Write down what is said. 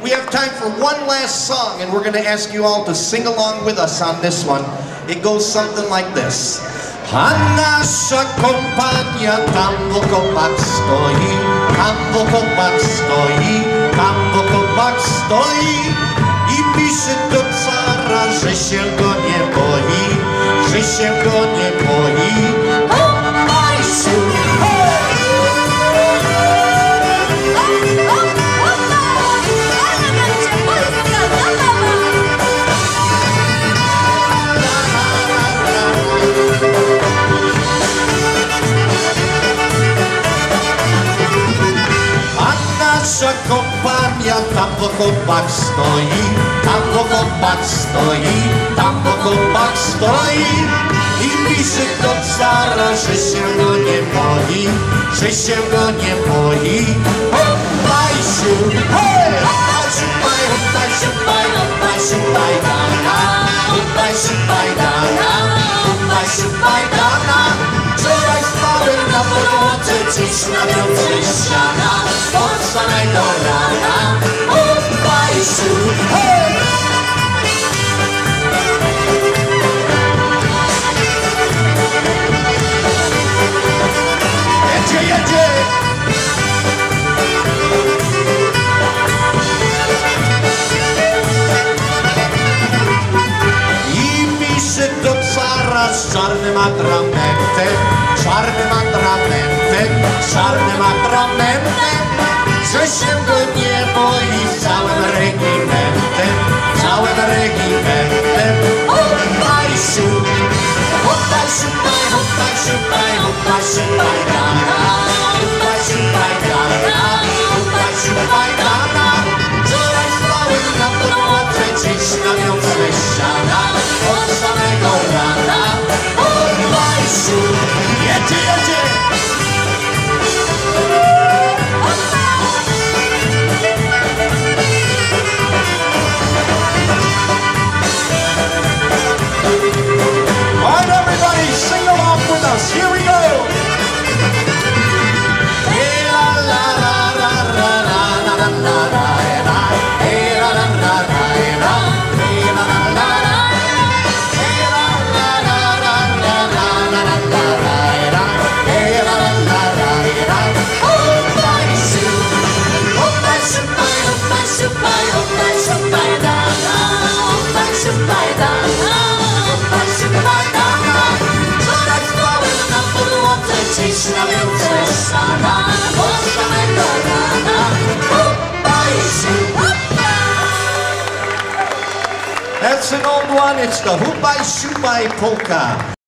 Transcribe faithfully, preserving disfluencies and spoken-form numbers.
we have time for one last song, and we're going to ask you all to sing along with us on this one. It goes something like this. A nasza kompania tam w okopach stoi, tam w okopach stoi, tam w okopach stoi i pisze do cara, że się go nie boi, że się go nie boi. Hupaj, siupaj! Nasza kompania tam w okopach stoi, tam w okopach stoi, tam w okopach stoi i pisze do cara, że się go nie boi, że się go nie boi. Hupaj, siupaj! Hupaj, siupaj, hupaj, siupaj, hupaj, siupaj, dana, hupaj, siupaj, dana, hupaj, siupaj, dana. Wczoraj spałem na podłodze, dziś na wiosce ściana, od samego rana. Hupaj, siupaj! Jedzie, jedzie! I pisze do cara z czarnym atramentem, czarnym atramentem, czarnym atramentem, że się go nie boi całym regimentem, całym regimentem. Hupaj, siupaj, hupaj, siupaj, hupaj, siupaj, hupaj, siupaj, dana, hupaj, siupaj, dana, hupaj, siupaj, dana. Wczoraj spałem na podłodze, dziś na wiosce ściana, od samego rana. Hupaj, siupaj, jedzie, jedzie! Here we go! Hey la la la la la la la la la la. Hey la la la la la. Hey la la la la. Hey la la la la la la la la la. Hey la la la la la. Hupaj, siupaj, hupaj, siupaj, hupaj, siupaj, hupaj, siupaj, dana, hupaj, siupaj, dana, hupaj, siupaj, dana. Dziś na wiosce ściana, od samego rana. Hupaj, siupaj! That's an old one, it's the Hupaj, Siupaj polka.